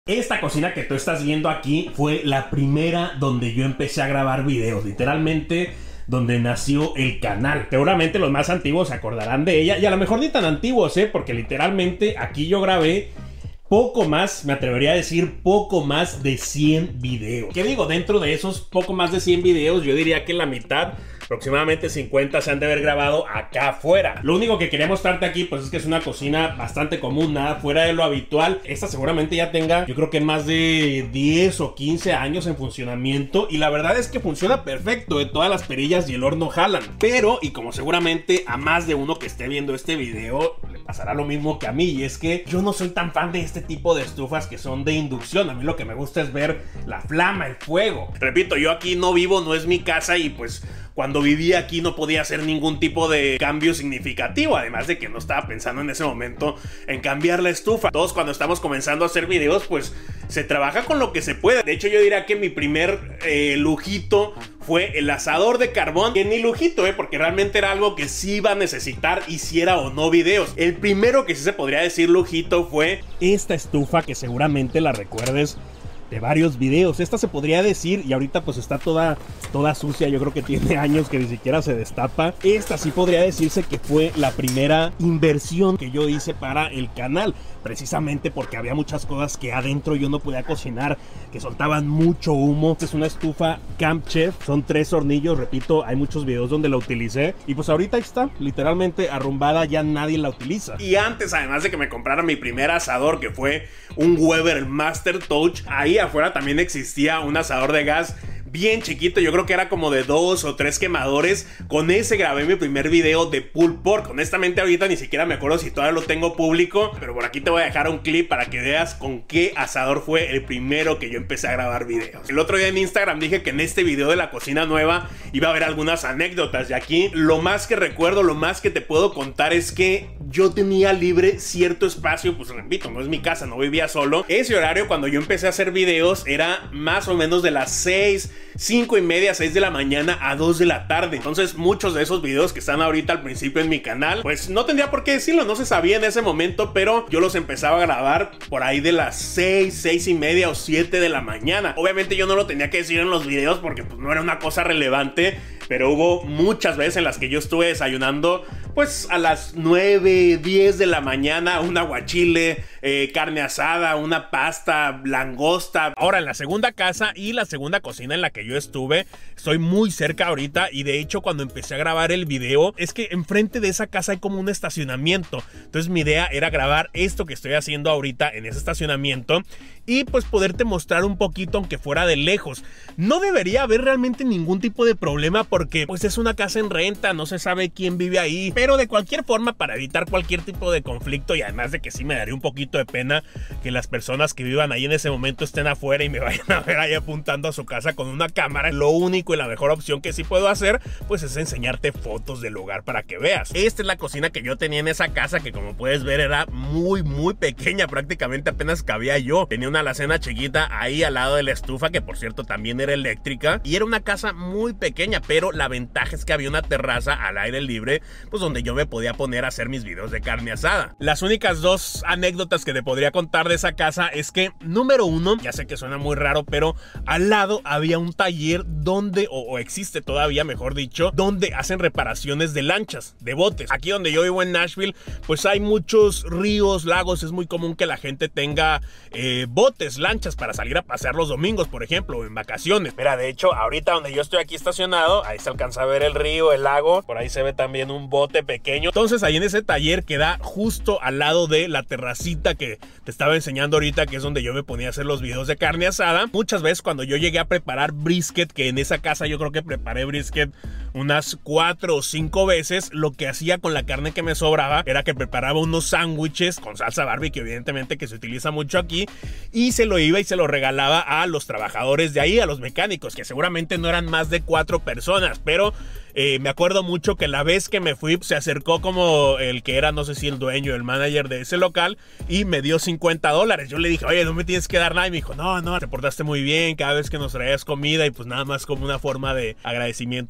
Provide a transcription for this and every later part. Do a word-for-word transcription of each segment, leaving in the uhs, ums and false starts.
Esta cocina que tú estás viendo aquí fue la primera donde yo empecé a grabar videos, literalmente donde nació el canal. Seguramente los más antiguos se acordarán de ella, y a lo mejor ni tan antiguos, ¿eh? Porque literalmente aquí yo grabé poco más, me atrevería a decir poco más de cien videos. ¿Qué digo? Dentro de esos poco más de cien videos, yo diría que la mitad, aproximadamente cincuenta, se han de haber grabado acá afuera. Lo único que quería mostrarte aquí, pues es que es una cocina bastante común, nada fuera de lo habitual. Esta seguramente ya tenga, yo creo que más de diez o quince años en funcionamiento, y la verdad es que funciona perfecto, de todas las perillas y el horno jalan. Pero, y como seguramente a más de uno que esté viendo este video le pasará lo mismo que a mí, y es que yo no soy tan fan de este tipo de estufas que son de inducción. A mí lo que me gusta es ver la flama, el fuego. Repito, yo aquí no vivo, no es mi casa, y pues cuando vivía aquí no podía hacer ningún tipo de cambio significativo, además de que no estaba pensando en ese momento en cambiar la estufa. Todos cuando estamos comenzando a hacer videos, pues se trabaja con lo que se puede. De hecho, yo diría que mi primer eh, lujito fue el asador de carbón, que ni lujito, eh, porque realmente era algo que sí iba a necesitar, hiciera o no videos. El primero que sí se podría decir lujito fue esta estufa, que seguramente la recuerdes de varios videos. Esta se podría decir, y ahorita pues está toda, toda sucia, yo creo que tiene años que ni siquiera se destapa. Esta sí podría decirse que fue la primera inversión que yo hice para el canal, precisamente porque había muchas cosas que adentro yo no podía cocinar, que soltaban mucho humo. Esta es una estufa Camp Chef, son tres hornillos, repito, hay muchos videos donde la utilicé, y pues ahorita está literalmente arrumbada, ya nadie la utiliza. Y antes, además de que me comprara mi primer asador, que fue un Weber Master Touch, ahí afuera también existía un asador de gas bien chiquito, yo creo que era como de dos o tres quemadores. Con ese grabé mi primer video de pulled pork. Honestamente ahorita ni siquiera me acuerdo si todavía lo tengo público, pero por aquí te voy a dejar un clip para que veas con qué asador fue el primero que yo empecé a grabar videos. El otro día en Instagram dije que en este video de la cocina nueva iba a haber algunas anécdotas, y aquí lo más que recuerdo, lo más que te puedo contar es que yo tenía libre cierto espacio. Pues repito, no es mi casa, no vivía solo. Ese horario cuando yo empecé a hacer videos era más o menos de las seis, cinco y media, seis de la mañana a dos de la tarde. Entonces muchos de esos videos que están ahorita al principio en mi canal, pues no tendría por qué decirlo, no se sabía en ese momento, pero yo los empezaba a grabar por ahí de las seis, seis y media o siete de la mañana. Obviamente yo no lo tenía que decir en los videos porque pues no era una cosa relevante, pero hubo muchas veces en las que yo estuve desayunando pues a las nueve, diez de la mañana, un aguachile, eh, carne asada, una pasta, langosta. Ahora, en la segunda casa y la segunda cocina en la que yo estuve, estoy muy cerca ahorita, y de hecho cuando empecé a grabar el video, es que enfrente de esa casa hay como un estacionamiento. Entonces mi idea era grabar esto que estoy haciendo ahorita en ese estacionamiento, y pues poderte mostrar un poquito, aunque fuera de lejos. No debería haber realmente ningún tipo de problema porque pues es una casa en renta, no se sabe quién vive ahí, pero de cualquier forma, para evitar cualquier tipo de conflicto, y además de que sí me daría un poquito de pena que las personas que vivan ahí en ese momento estén afuera y me vayan a ver ahí apuntando a su casa con una cámara, lo único y la mejor opción que sí puedo hacer pues es enseñarte fotos del lugar para que veas. Esta es la cocina que yo tenía en esa casa, que como puedes ver era muy muy pequeña, prácticamente apenas cabía yo. Tenía una alacena chiquita ahí al lado de la estufa, que por cierto también era eléctrica, y era una casa muy pequeña, pero la ventaja es que había una terraza al aire libre, pues donde yo me podía poner a hacer mis videos de carne asada. Las únicas dos anécdotas que te podría contar de esa casa es que, número uno, ya sé que suena muy raro, pero al lado había un taller donde, o, o existe todavía, mejor dicho, donde hacen reparaciones de lanchas, de botes. Aquí donde yo vivo en Nashville, pues hay muchos ríos, lagos, es muy común que la gente tenga eh, botes, lanchas para salir a pasear los domingos, por ejemplo, o en vacaciones. Mira, de hecho, ahorita donde yo estoy aquí estacionado, ahí se alcanza a ver el río, el lago, por ahí se ve también un bote pequeño. Entonces ahí en ese taller que da justo al lado de la terracita que te estaba enseñando ahorita, que es donde yo me ponía a hacer los videos de carne asada, muchas veces cuando yo llegué a preparar brisket, que en esa casa yo creo que preparé brisket unas cuatro o cinco veces, lo que hacía con la carne que me sobraba era que preparaba unos sándwiches con salsa barbecue, evidentemente que se utiliza mucho aquí, y se lo iba y se lo regalaba a los trabajadores de ahí, a los mecánicos, que seguramente no eran más de cuatro personas, pero Eh, me acuerdo mucho que la vez que me fui se acercó como el que era, no sé si el dueño, el manager de ese local, y me dio cincuenta dólares. Yo le dije, oye, no me tienes que dar nada, y me dijo, no, no, te portaste muy bien cada vez que nos traías comida, y pues nada más como una forma de agradecimiento me pagó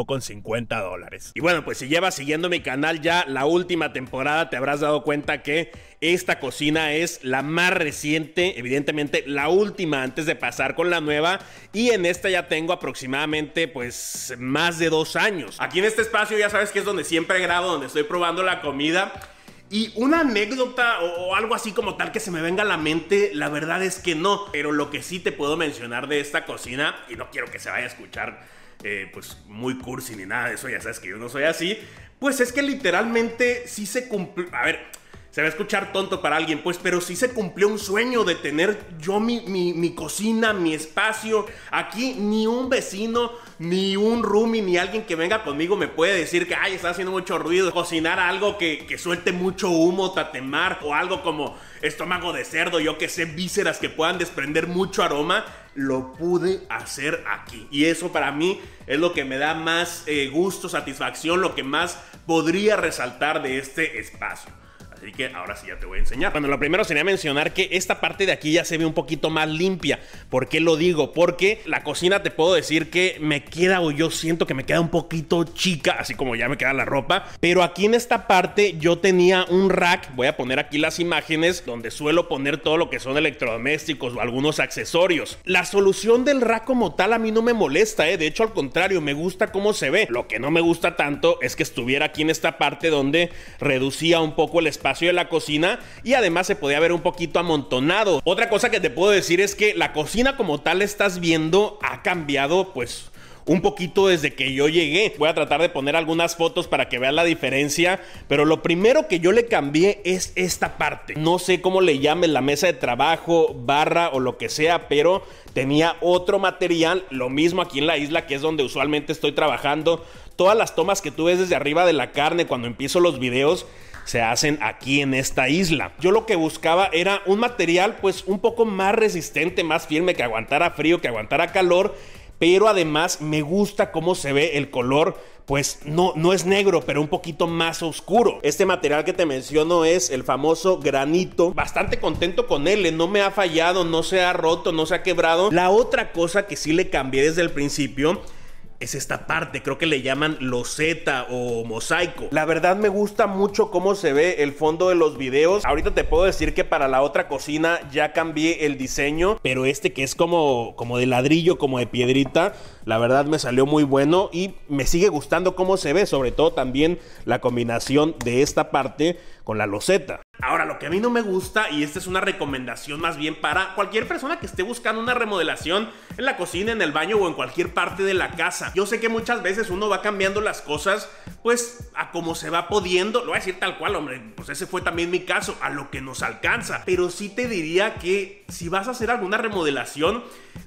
con cincuenta dólares. Y bueno, pues si llevas siguiendo mi canal ya la última temporada, te habrás dado cuenta que esta cocina es la más reciente, evidentemente la última antes de pasar con la nueva, y en esta ya tengo aproximadamente pues más de dos años. Aquí en este espacio ya sabes que es donde siempre grabo, donde estoy probando la comida. Y una anécdota o, o algo así como tal que se me venga a la mente, la verdad es que no. Pero lo que sí te puedo mencionar de esta cocina, y no quiero que se vaya a escuchar eh, pues muy cursi ni nada de eso, ya sabes que yo no soy así, pues es que literalmente sí se cumplió. A ver, se va a escuchar tonto para alguien, pues, pero sí se cumplió un sueño de tener yo mi, mi, mi cocina, mi espacio. Aquí ni un vecino, ni un roomie, ni alguien que venga conmigo me puede decir que, ay, está haciendo mucho ruido. Cocinar algo que, que suelte mucho humo, tatemar, o algo como estómago de cerdo, yo que sé, vísceras que puedan desprender mucho aroma, lo pude hacer aquí. Y eso para mí es lo que me da más eh, gusto, satisfacción, lo que más podría resaltar de este espacio. Así que ahora sí ya te voy a enseñar. Bueno, lo primero sería mencionar que esta parte de aquí ya se ve un poquito más limpia. ¿Por qué lo digo? Porque la cocina te puedo decir que me queda, o yo siento que me queda un poquito chica, así como ya me queda la ropa. Pero aquí en esta parte yo tenía un rack, voy a poner aquí las imágenes, donde suelo poner todo lo que son electrodomésticos o algunos accesorios. La solución del rack como tal a mí no me molesta, ¿eh? De hecho, al contrario, me gusta cómo se ve. Lo que no me gusta tanto es que estuviera aquí en esta parte donde reducía un poco el espacio de la cocina y además se podía ver un poquito amontonado. Otra cosa que te puedo decir es que la cocina como tal estás viendo ha cambiado pues un poquito desde que yo llegué. Voy a tratar de poner algunas fotos para que vean la diferencia, pero lo primero que yo le cambié es esta parte. No sé cómo le llamen, la mesa de trabajo, barra o lo que sea, pero tenía otro material, lo mismo aquí en la isla, que es donde usualmente estoy trabajando. Todas las tomas que tú ves desde arriba de la carne cuando empiezo los videos se hacen aquí en esta isla. Yo lo que buscaba era un material pues un poco más resistente, más firme, que aguantara frío, que aguantara calor, pero además me gusta cómo se ve el color. Pues no, no es negro, pero un poquito más oscuro. Este material que te menciono es el famoso granito. Bastante contento con él, no me ha fallado, no se ha roto, no se ha quebrado. La otra cosa que sí le cambié desde el principio es esta parte, creo que le llaman loseta o mosaico. La verdad me gusta mucho cómo se ve el fondo de los videos. Ahorita te puedo decir que para la otra cocina ya cambié el diseño, pero este que es como, como de ladrillo, como de piedrita, la verdad me salió muy bueno y me sigue gustando cómo se ve, sobre todo también la combinación de esta parte con la loseta. Ahora, lo que a mí no me gusta, y esta es una recomendación más bien para cualquier persona que esté buscando una remodelación en la cocina, en el baño o en cualquier parte de la casa. Yo sé que muchas veces uno va cambiando las cosas pues a como se va pudiendo. Lo voy a decir tal cual, hombre, pues ese fue también mi caso, a lo que nos alcanza. Pero sí te diría que si vas a hacer alguna remodelación,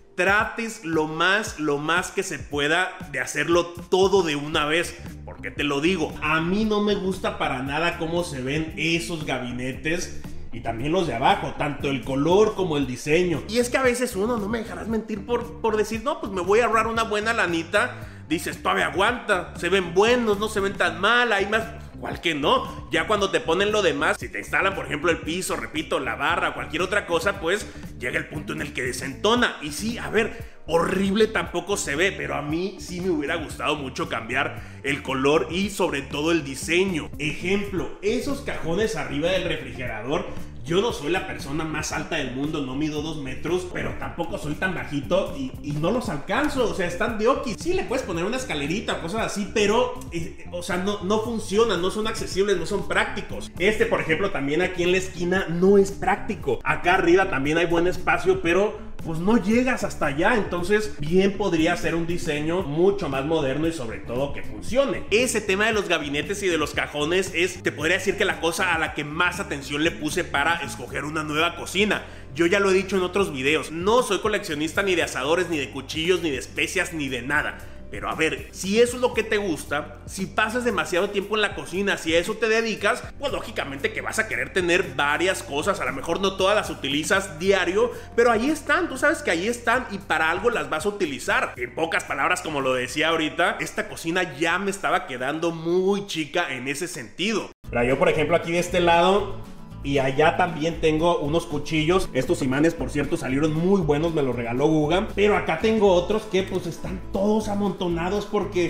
trates lo más, lo más que se pueda de hacerlo todo de una vez. ¿Por qué te lo digo? A mí no me gusta para nada cómo se ven esos gabinetes y también los de abajo, tanto el color como el diseño. Y es que a veces uno, no me dejarás mentir por, por decir, no, pues me voy a ahorrar una buena lanita. Dices, todavía aguanta, se ven buenos, no se ven tan mal, hay más... Igual que no, ya cuando te ponen lo demás, si te instalan por ejemplo el piso, repito, la barra, cualquier otra cosa, pues llega el punto en el que desentona. Y sí, a ver, horrible tampoco se ve, pero a mí sí me hubiera gustado mucho cambiar el color y sobre todo el diseño. Ejemplo, esos cajones arriba del refrigerador. Yo no soy la persona más alta del mundo, no mido dos metros, pero tampoco soy tan bajito y, y no los alcanzo, o sea, están de oquis. Sí, le puedes poner una escalerita o cosas así, pero, eh, o sea, no, no funcionan, no son accesibles, no son prácticos. Este, por ejemplo, también aquí en la esquina no es práctico. Acá arriba también hay buen espacio, pero pues no llegas hasta allá, entonces bien podría ser un diseño mucho más moderno y sobre todo que funcione. Ese tema de los gabinetes y de los cajones es, te podría decir que la cosa a la que más atención le puse para escoger una nueva cocina. Yo ya lo he dicho en otros videos, no soy coleccionista ni de asadores, ni de cuchillos, ni de especias, ni de nada. Pero a ver, si eso es lo que te gusta, si pasas demasiado tiempo en la cocina, si a eso te dedicas, pues lógicamente que vas a querer tener varias cosas. A lo mejor no todas las utilizas diario, pero ahí están, tú sabes que ahí están y para algo las vas a utilizar. En pocas palabras, como lo decía ahorita, esta cocina ya me estaba quedando muy chica en ese sentido. Pero yo, por ejemplo, aquí de este lado... Y allá también tengo unos cuchillos. Estos imanes, por cierto, salieron muy buenos, me los regaló Guga. Pero acá tengo otros que pues están todos amontonados porque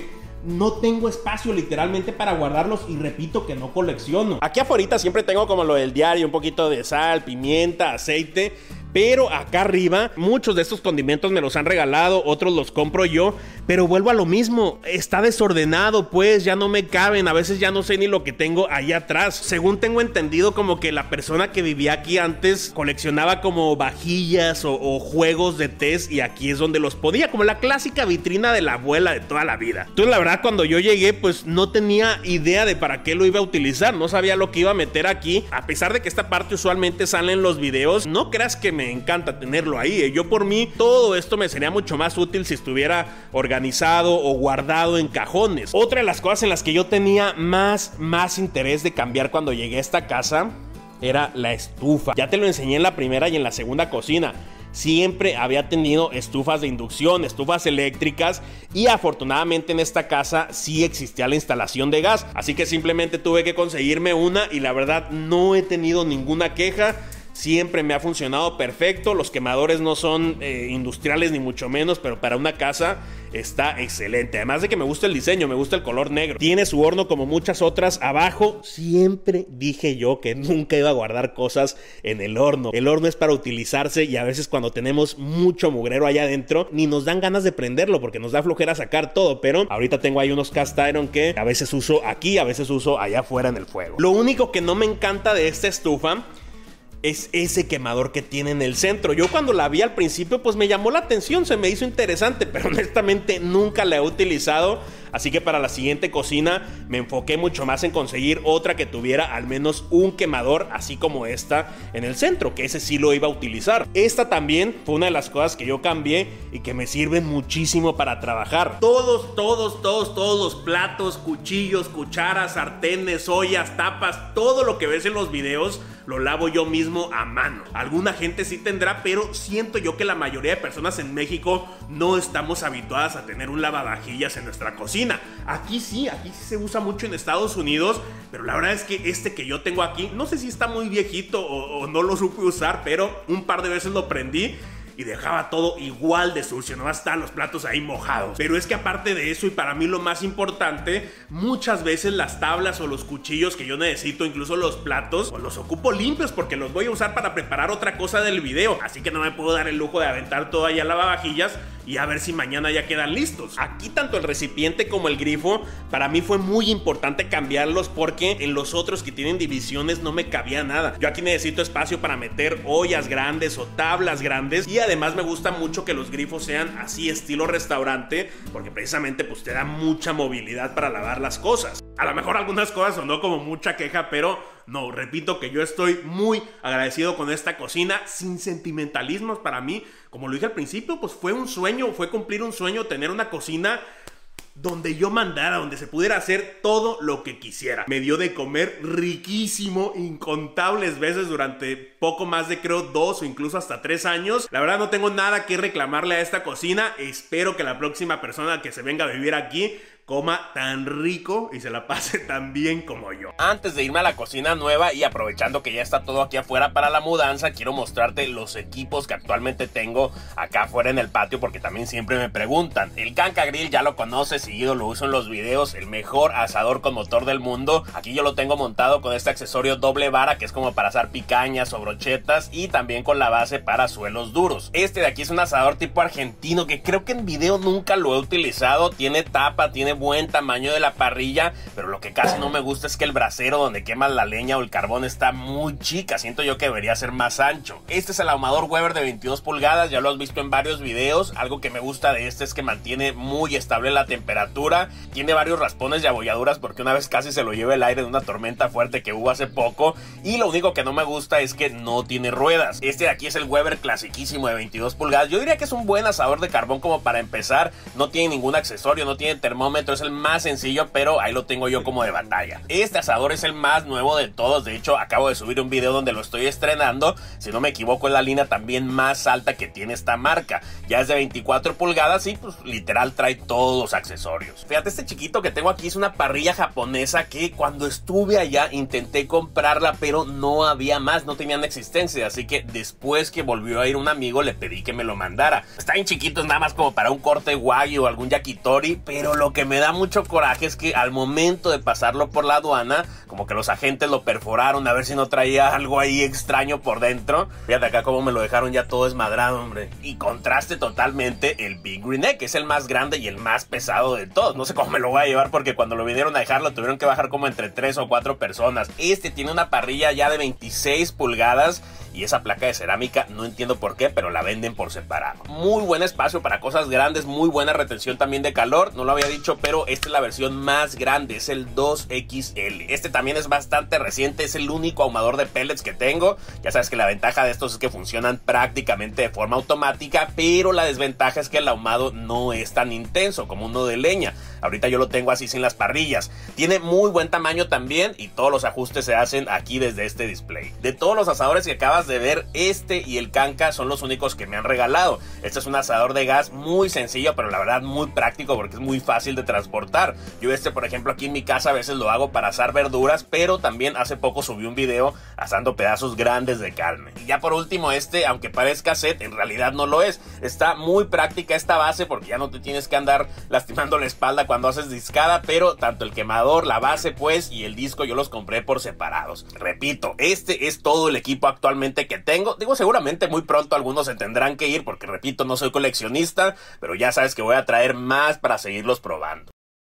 no tengo espacio literalmente para guardarlos y repito que no colecciono. Aquí afuera siempre tengo como lo del diario, un poquito de sal, pimienta, aceite. Pero acá arriba, muchos de estos condimentos me los han regalado, otros los compro yo. Pero vuelvo a lo mismo, está desordenado pues, ya no me caben, a veces ya no sé ni lo que tengo allá atrás. Según tengo entendido, como que la persona que vivía aquí antes coleccionaba como vajillas o, o juegos de tés, y aquí es donde los ponía, como la clásica vitrina de la abuela de toda la vida. Entonces la verdad, cuando yo llegué pues no tenía idea de para qué lo iba a utilizar, no sabía lo que iba a meter aquí. A pesar de que esta parte usualmente sale en los videos, no creas que me Me encanta tenerlo ahí, ¿eh? Yo por mí todo esto me sería mucho más útil si estuviera organizado o guardado en cajones. Otra de las cosas en las que yo tenía más, más interés de cambiar cuando llegué a esta casa era la estufa. Ya te lo enseñé en la primera y en la segunda cocina. Siempre había tenido estufas de inducción, estufas eléctricas, y afortunadamente en esta casa sí existía la instalación de gas, así que simplemente tuve que conseguirme una y la verdad no he tenido ninguna queja. Siempre me ha funcionado perfecto. Los quemadores no son eh, industriales ni mucho menos, pero para una casa está excelente. Además de que me gusta el diseño, me gusta el color negro. Tiene su horno como muchas otras abajo. Siempre dije yo que nunca iba a guardar cosas en el horno. El horno es para utilizarse, y a veces cuando tenemos mucho mugrero allá adentro ni nos dan ganas de prenderlo porque nos da flojera sacar todo. Pero ahorita tengo ahí unos cast iron que a veces uso aquí, a veces uso allá afuera en el fuego. Lo único que no me encanta de esta estufa es ese quemador que tiene en el centro. Yo cuando la vi al principio pues me llamó la atención, se me hizo interesante, pero honestamente nunca la he utilizado. Así que para la siguiente cocina me enfoqué mucho más en conseguir otra que tuviera al menos un quemador así como esta en el centro, que ese sí lo iba a utilizar. Esta también fue una de las cosas que yo cambié y que me sirven muchísimo para trabajar. Todos, todos, todos, todos los platos, cuchillos, cucharas, sartenes, ollas, tapas, todo lo que ves en los videos lo lavo yo mismo a mano. Alguna gente sí tendrá, pero siento yo que la mayoría de personas en México no estamos habituadas a tener un lavavajillas en nuestra cocina. Aquí sí, aquí sí se usa mucho en Estados Unidos, pero la verdad es que este que yo tengo aquí, no sé si está muy viejito o, o no lo supe usar, pero un par de veces lo prendí y dejaba todo igual de sucio, nomás estaban los platos ahí mojados. Pero es que aparte de eso, y para mí lo más importante, muchas veces las tablas o los cuchillos que yo necesito, incluso los platos, pues los ocupo limpios porque los voy a usar para preparar otra cosa del video. Así que no me puedo dar el lujo de aventar todo allá al lavavajillas y a ver si mañana ya quedan listos. Aquí tanto el recipiente como el grifo, para mí fue muy importante cambiarlos porque en los otros que tienen divisiones no me cabía nada. Yo aquí necesito espacio para meter ollas grandes o tablas grandes, y además me gusta mucho que los grifos sean así estilo restaurante, porque precisamente pues te da mucha movilidad para lavar las cosas. A lo mejor algunas cosas sonó como mucha queja, pero no, repito que yo estoy muy agradecido con esta cocina, sin sentimentalismos. Para mí, como lo dije al principio, pues fue un sueño, fue cumplir un sueño tener una cocina donde yo mandara, donde se pudiera hacer todo lo que quisiera. Me dio de comer riquísimo incontables veces durante poco más de creo dos o incluso hasta tres años. La verdad no tengo nada que reclamarle a esta cocina. Espero que la próxima persona que se venga a vivir aquí coma tan rico y se la pase tan bien como yo. Antes de irme a la cocina nueva y aprovechando que ya está todo aquí afuera para la mudanza, quiero mostrarte los equipos que actualmente tengo acá afuera en el patio, porque también siempre me preguntan. El Canca Grill ya lo conoces, seguido lo uso en los videos, el mejor asador con motor del mundo. Aquí yo lo tengo montado con este accesorio doble vara que es como para asar picañas o brochetas, y también con la base para suelos duros. Este de aquí es un asador tipo argentino que creo que en video nunca lo he utilizado. Tiene tapa, tiene buen tamaño de la parrilla, pero lo que casi no me gusta es que el brasero donde quemas la leña o el carbón está muy chica. Siento yo que debería ser más ancho. Este es el ahumador Weber de veintidós pulgadas, ya lo has visto en varios videos. Algo que me gusta de este es que mantiene muy estable la temperatura. Tiene varios raspones y abolladuras porque una vez casi se lo lleva el aire de una tormenta fuerte que hubo hace poco. Y lo único que no me gusta es que no tiene ruedas. Este de aquí es el Weber clasiquísimo de veintidós pulgadas. Yo diría que es un buen asador de carbón como para empezar. No tiene ningún accesorio, no tiene termómetro, es el más sencillo, pero ahí lo tengo yo como de batalla. Este asador es el más nuevo de todos. De hecho, acabo de subir un video donde lo estoy estrenando. Si no me equivoco, es la línea también más alta que tiene esta marca. Ya es de veinticuatro pulgadas y pues literal trae todos los accesorios. Fíjate, este chiquito que tengo aquí es una parrilla japonesa que cuando estuve allá intenté comprarla, pero no había más, no tenían existencia. Así que después que volvió a ir un amigo, le pedí que me lo mandara. Está bien chiquito, es nada más como para un corte wagyu o algún yakitori, pero lo que me me da mucho coraje es que al momento de pasarlo por la aduana, como que los agentes lo perforaron a ver si no traía algo ahí extraño por dentro. Fíjate acá cómo me lo dejaron ya todo desmadrado, hombre. Y contraste totalmente el Big Green Egg, que es el más grande y el más pesado de todos. No sé cómo me lo voy a llevar porque cuando lo vinieron a dejar lo tuvieron que bajar como entre tres o cuatro personas. Este tiene una parrilla ya de veintiséis pulgadas y esa placa de cerámica no entiendo por qué, pero la venden por separado. Muy buen espacio para cosas grandes, muy buena retención también de calor. No lo había dicho, pero esta es la versión más grande, es el dos equis ele. Este también es bastante reciente, es el único ahumador de pellets que tengo. Ya sabes que la ventaja de estos es que funcionan prácticamente de forma automática, pero la desventaja es que el ahumado no es tan intenso como uno de leña. Ahorita yo lo tengo así sin las parrillas. Tiene muy buen tamaño también y todos los ajustes se hacen aquí desde este display. De todos los asadores que acabas de ver, este y el Kanka son los únicos que me han regalado. Este es un asador de gas muy sencillo, pero la verdad muy práctico porque es muy fácil de transportar. Yo este, por ejemplo, aquí en mi casa a veces lo hago para asar verduras, pero también hace poco subí un video asando pedazos grandes de carne. Y ya por último, este, aunque parezca set, en realidad no lo es. Está muy práctica esta base porque ya no te tienes que andar lastimando la espalda cuando haces discada, pero tanto el quemador, la base pues y el disco yo los compré por separados. Repito, este es todo el equipo actualmente que tengo. Digo, seguramente muy pronto algunos se tendrán que ir porque repito, no soy coleccionista, pero ya sabes que voy a traer más para seguirlos probando.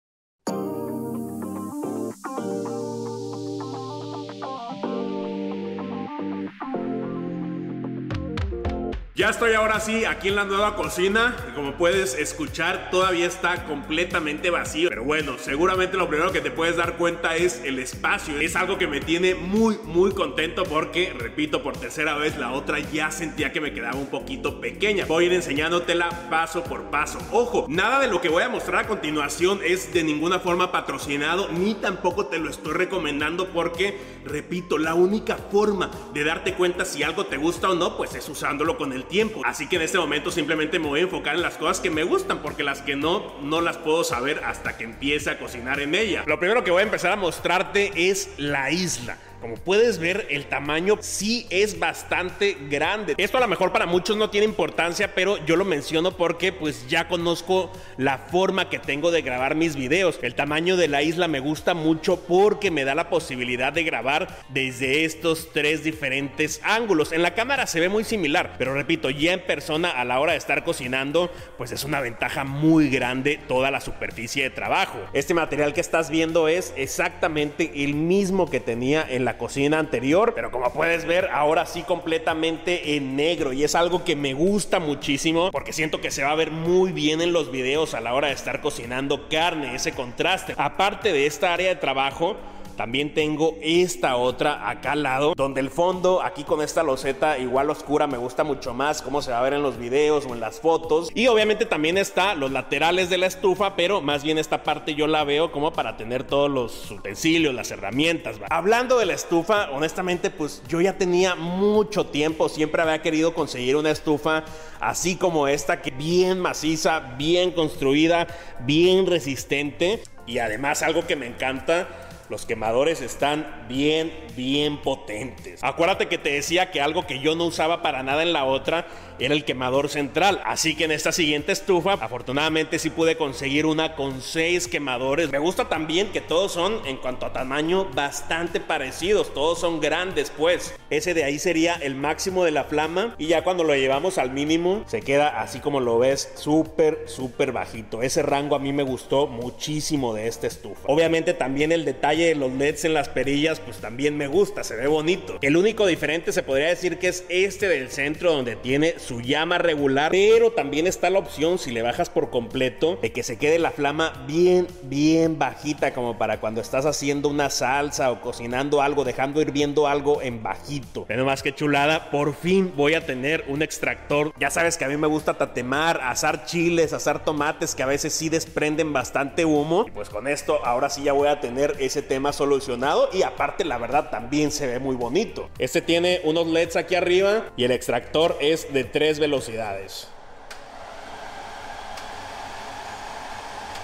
Ya estoy ahora sí aquí en la nueva cocina y como puedes escuchar todavía está completamente vacío. Pero bueno, seguramente lo primero que te puedes dar cuenta es el espacio. Es algo que me tiene muy muy contento porque, repito por tercera vez, la otra ya sentía que me quedaba un poquito pequeña. Voy a ir enseñándotela paso por paso. Ojo, nada de lo que voy a mostrar a continuación es de ninguna forma patrocinado ni tampoco te lo estoy recomendando porque, repito, la única forma de darte cuenta si algo te gusta o no pues es usándolo con el tiempo. Así que en este momento simplemente me voy a enfocar en las cosas que me gustan porque las que no, no las puedo saber hasta que empiece a cocinar en ella. Lo primero que voy a empezar a mostrarte es la isla. Como puedes ver, el tamaño sí es bastante grande. Esto a lo mejor para muchos no tiene importancia, pero yo lo menciono porque pues ya conozco la forma que tengo de grabar mis videos. El tamaño de la isla me gusta mucho porque me da la posibilidad de grabar desde estos tres diferentes ángulos. En la cámara se ve muy similar, pero repito, ya en persona a la hora de estar cocinando, pues es una ventaja muy grande toda la superficie de trabajo. Este material que estás viendo es exactamente el mismo que tenía en la La cocina anterior, pero como puedes ver ahora sí completamente en negro y es algo que me gusta muchísimo porque siento que se va a ver muy bien en los videos a la hora de estar cocinando carne, ese contraste. Aparte de esta área de trabajo, también tengo esta otra acá al lado, donde el fondo aquí con esta loseta igual oscura me gusta mucho más cómo se va a ver en los videos o en las fotos. Y obviamente también está los laterales de la estufa, pero más bien esta parte yo la veo como para tener todos los utensilios, las herramientas, ¿va? Hablando de la estufa, honestamente pues yo ya tenía mucho tiempo, siempre había querido conseguir una estufa así como esta, que bien maciza, bien construida, bien resistente y además algo que me encanta, los quemadores están bien, bien potentes. Acuérdate que te decía que algo que yo no usaba para nada en la otra era el quemador central. Así que en esta siguiente estufa, afortunadamente sí pude conseguir una con seis quemadores. Me gusta también que todos son, en cuanto a tamaño, bastante parecidos. Todos son grandes, pues. Ese de ahí sería el máximo de la flama. Y ya cuando lo llevamos al mínimo, se queda así como lo ves, súper, súper bajito. Ese rango a mí me gustó muchísimo de esta estufa. Obviamente también el detalle de los L E Ds en las perillas pues también me gusta, se ve bonito. El único diferente se podría decir que es este del centro, donde tiene su llama regular, pero también está la opción, si le bajas por completo, de que se quede la flama bien, bien bajita, como para cuando estás haciendo una salsa o cocinando algo, dejando hirviendo algo en bajito. Pero más que chulada, por fin voy a tener un extractor. Ya sabes que a mí me gusta tatemar, asar chiles, asar tomates, que a veces sí desprenden bastante humo, y pues con esto ahora sí ya voy a tener ese tema solucionado y aparte la verdad también se ve muy bonito. Este tiene unos L E Ds aquí arriba y el extractor es de tres velocidades.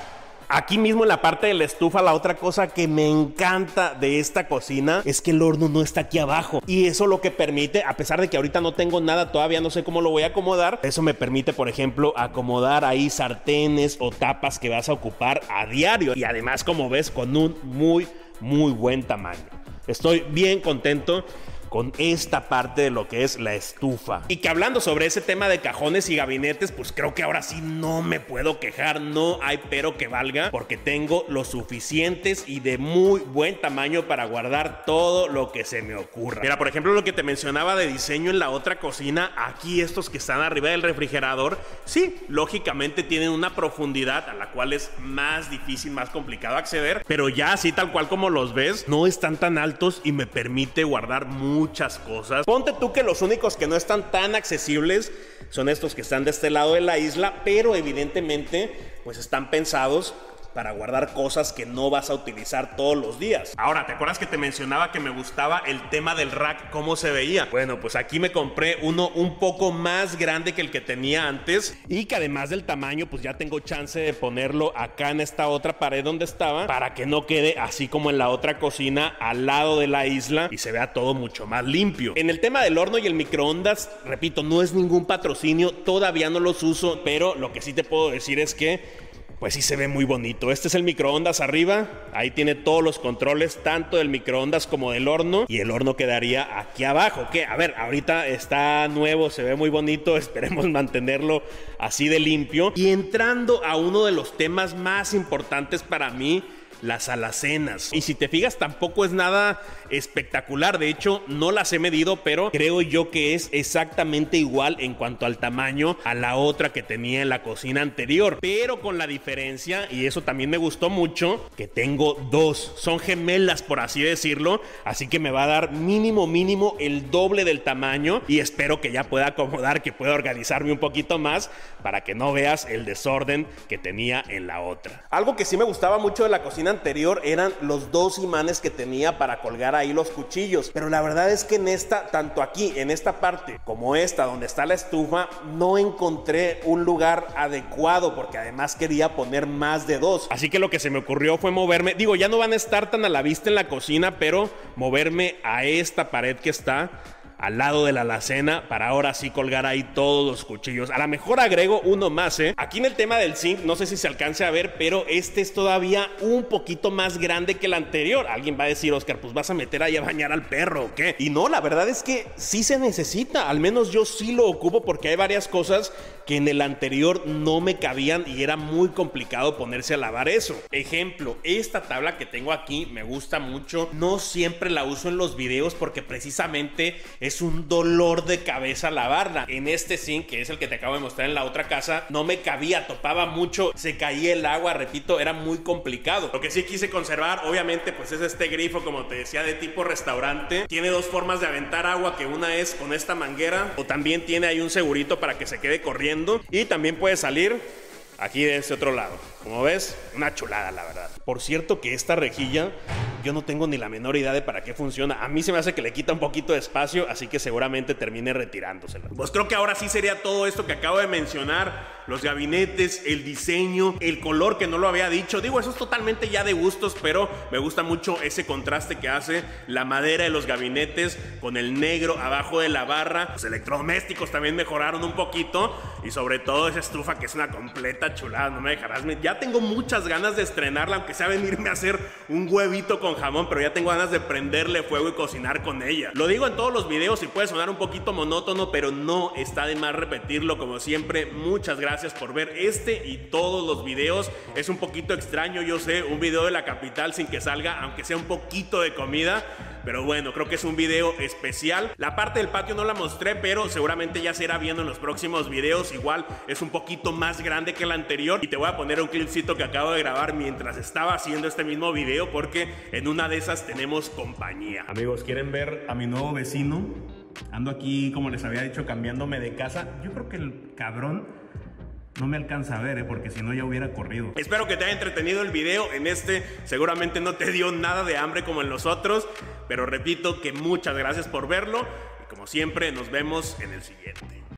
Aquí mismo en la parte de la estufa, la otra cosa que me encanta de esta cocina es que el horno no está aquí abajo. Y eso lo que permite, a pesar de que ahorita no tengo nada, todavía no sé cómo lo voy a acomodar, eso me permite, por ejemplo, acomodar ahí sartenes o tapas que vas a ocupar a diario. Y además, como ves, con un muy, muy buen tamaño. Estoy bien contento con esta parte de lo que es la estufa. Y que hablando sobre ese tema de cajones y gabinetes, pues creo que ahora sí no me puedo quejar, no hay pero que valga, porque tengo los suficientes y de muy buen tamaño para guardar todo lo que se me ocurra. Mira, por ejemplo, lo que te mencionaba de diseño en la otra cocina, aquí estos que están arriba del refrigerador, sí, lógicamente tienen una profundidad a la cual es más difícil, más complicado acceder, pero ya así tal cual como los ves, no están tan altos y me permite guardar muy muchas cosas. Ponte tú que los únicos que no están tan accesibles son estos que están de este lado de la isla, pero evidentemente pues están pensados para guardar cosas que no vas a utilizar todos los días. Ahora, ¿te acuerdas que te mencionaba que me gustaba el tema del rack, cómo se veía? Bueno, pues aquí me compré uno un poco más grande que el que tenía antes y que además del tamaño, pues ya tengo chance de ponerlo acá en esta otra pared donde estaba para que no quede así como en la otra cocina al lado de la isla y se vea todo mucho más limpio. En el tema del horno y el microondas, repito, no es ningún patrocinio, todavía no los uso, pero lo que sí te puedo decir es que pues sí se ve muy bonito. Este es el microondas arriba, ahí tiene todos los controles, tanto del microondas como del horno, y el horno quedaría aquí abajo, que a ver, ahorita está nuevo, se ve muy bonito, esperemos mantenerlo así de limpio. Y entrando a uno de los temas más importantes para mí, las alacenas. Y si te fijas, tampoco es nada espectacular. De hecho, no las he medido, pero creo yo que es exactamente igual en cuanto al tamaño a la otra que tenía en la cocina anterior. Pero con la diferencia, y eso también me gustó mucho, que tengo dos. Son gemelas, por así decirlo. Así que me va a dar mínimo, mínimo el doble del tamaño. Y espero que ya pueda acomodar, que pueda organizarme un poquito más para que no veas el desorden que tenía en la otra. Algo que sí me gustaba mucho de la cocina anterior eran los dos imanes que tenía para colgar ahí los cuchillos, pero la verdad es que en esta, tanto aquí en esta parte como esta donde está la estufa, no encontré un lugar adecuado, porque además quería poner más de dos, así que lo que se me ocurrió fue moverme, digo, ya no van a estar tan a la vista en la cocina, pero moverme a esta pared que está al lado de la alacena para ahora sí colgar ahí todos los cuchillos. A lo mejor agrego uno más, ¿eh? Aquí en el tema del zinc, no sé si se alcance a ver, pero este es todavía un poquito más grande que el anterior. Alguien va a decir, Oscar, pues vas a meter ahí a bañar al perro, ¿o qué? Y no, la verdad es que sí se necesita, al menos yo sí lo ocupo, porque hay varias cosas que en el anterior no me cabían y era muy complicado ponerse a lavar eso. Ejemplo, esta tabla que tengo aquí me gusta mucho. No siempre la uso en los videos porque precisamente es un dolor de cabeza lavarla. En este zinc, que es el que te acabo de mostrar en la otra casa, no me cabía, topaba mucho, se caía el agua, repito, era muy complicado. Lo que sí quise conservar, obviamente, pues es este grifo, como te decía, de tipo restaurante. Tiene dos formas de aventar agua, que una es con esta manguera, o también tiene ahí un segurito para que se quede corriendo, y también puede salir aquí de este otro lado. Como ves, una chulada, la verdad. Por cierto que esta rejilla, yo no tengo ni la menor idea de para qué funciona. A mí se me hace que le quita un poquito de espacio, así que seguramente termine retirándosela. Pues creo que ahora sí sería todo esto que acabo de mencionar. Los gabinetes, el diseño, el color, que no lo había dicho. Digo, eso es totalmente ya de gustos, pero me gusta mucho ese contraste que hace la madera de los gabinetes con el negro abajo de la barra. Los electrodomésticos también mejoraron un poquito, y sobre todo esa estufa, que es una completa chulada, no me dejarás. Ya tengo muchas ganas de estrenarla, aunque sea venirme a hacer un huevito con jamón, pero ya tengo ganas de prenderle fuego y cocinar con ella. Lo digo en todos los videos y puede sonar un poquito monótono, pero no está de más repetirlo. Como siempre, muchas gracias por ver este y todos los videos. Es un poquito extraño, yo sé, un video de la capital sin que salga, aunque sea un poquito de comida, pero bueno, creo que es un video especial. La parte del patio no la mostré, pero seguramente ya se irá viendo en los próximos videos. Igual es un poquito más grande que el anterior, y te voy a poner un clipcito que acabo de grabar mientras estaba haciendo este mismo video, porque en una de esas tenemos compañía. Amigos, ¿quieren ver a mi nuevo vecino? Ando aquí, como les había dicho, cambiándome de casa. Yo creo que el cabrón no me alcanza a ver, ¿eh? Porque si no ya hubiera corrido. Espero que te haya entretenido el video. En este seguramente no te dio nada de hambre como en los otros, pero repito que muchas gracias por verlo, y como siempre nos vemos en el siguiente.